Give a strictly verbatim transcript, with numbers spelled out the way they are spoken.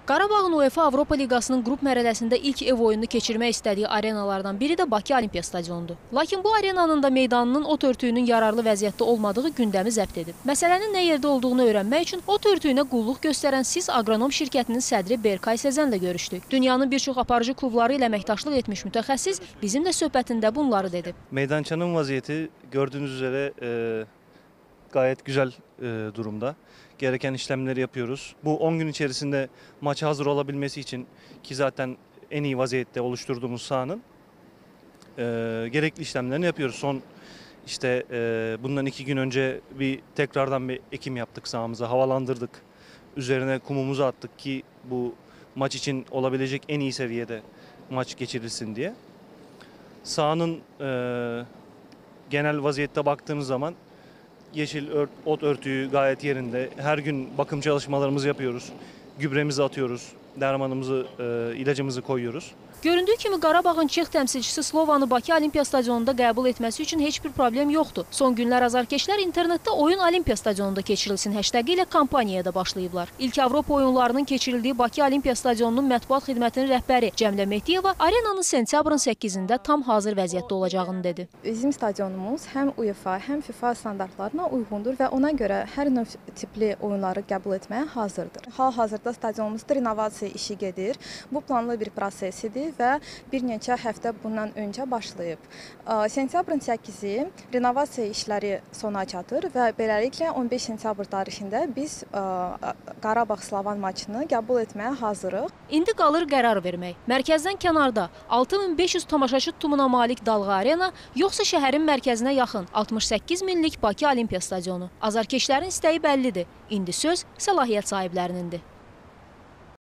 Qarabağın UEFA Avropa Liqasının qrup mərhələsində ilk ev oyununu keçirmək istədiyi arenalardan biri də Bakı Olimpiya Stadionudur. Lakin bu arenanın da meydanının ot örtüyünün yararlı vəziyyətdə olmadığı gündəmi zəbt edib. Məsələnin nə yerdə olduğunu öyrənmək üçün ot örtüyünə qulluq göstərən SİS Agronom şirkətinin sədri Berkay Sezənlə görüşdük. Dünyanın bir çox aparıcı klubları ilə əməkdaşlıq etmiş mütəxəssis bizimlə söhbətində bunları dedi. Meydançanın vəziyyəti gördüğünüz üzere e, gayet güzel e, durumda. Gereken işlemleri yapıyoruz. Bu on gün içerisinde maça hazır olabilmesi için ki zaten en iyi vaziyette oluşturduğumuz sahanın e, gerekli işlemlerini yapıyoruz. Son işte e, bundan iki gün önce bir tekrardan bir ekim yaptık sahamıza, havalandırdık. Üzerine kumumuzu attık ki bu maç için olabilecek en iyi seviyede maç geçirilsin diye. Sahanın e, genel vaziyette baktığınız zaman yeşil ört, ot örtüyü gayet yerinde. Her gün bakım çalışmalarımızı yapıyoruz. Gübremizi atıyoruz. Dermanımızı, e, ilacımızı koyuyoruz. Göründüyü kimi Qarabağın Çex təmsilçisi Slovanı Bakı Olimpiya Stadionunda qəbul etməsi üçün heç bir problem yoxdur. Son günlər azarkeşlər internetdə oyun Olimpiya Stadionunda keçirilsin hashtagı ilə kampaniyaya da başlayıblar. İlk Avropa oyunlarının keçirildiyi Bakı Olimpiya Stadionunun mətbuat xidmətinin rəhbəri Cəmlə Mehdiyeva arenanın sentyabrın səkkizində tam hazır vəziyyətdə olacağını dedi. Bizim stadionumuz həm UEFA, həm FIFA standartlarına uyğundur və ona görə hər növ tipli oyunları qəbul etməyə hazırdır. Hal-hazırda stadionumuzda renovasiya işi gedir. Bu planlı bir prosesidir və bir neçə həftə bundan öncə başlayıb. Sentyabrın səkkizi renovasiya işləri sona çatır və beləliklə on beş sentyabr tarixində biz Qarabağ Slavan maçını qəbul etməyə hazırıq. İndi qalır qərar vermək. Mərkəzdən kənarda altı min beş yüz tamaşaçı tutumuna malik Dalğa Arena, yoxsa şəhərin mərkəzinə yaxın altmış səkkiz minlik Bakı Olimpiya Stadionu. Azarkeşlərin istəyi bəllidir. İndi söz səlahiyyət sahiblərinindir.